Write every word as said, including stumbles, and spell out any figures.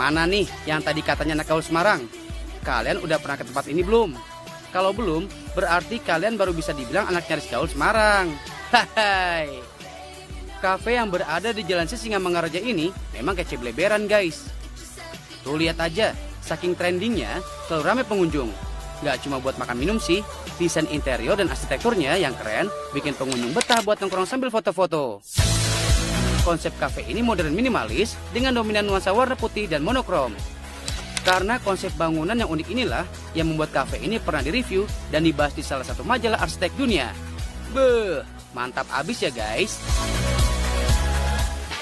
Mana nih yang tadi katanya anak gaul Semarang? Kalian udah pernah ke tempat ini belum? Kalau belum, berarti kalian baru bisa dibilang anak nyaris gaul Semarang. Hai. Kafe yang berada di Jalan Sisingamangaraja ini memang kece bleberan guys. Tuh lihat aja, saking trendingnya selalu ramai pengunjung. Gak cuma buat makan minum sih, desain interior dan arsitekturnya yang keren bikin pengunjung betah buat nongkrong sambil foto-foto. Konsep kafe ini modern minimalis dengan dominan nuansa warna putih dan monokrom. Karena konsep bangunan yang unik inilah yang membuat kafe ini pernah direview dan dibahas di salah satu majalah arsitek dunia. Beuh, mantap abis ya guys.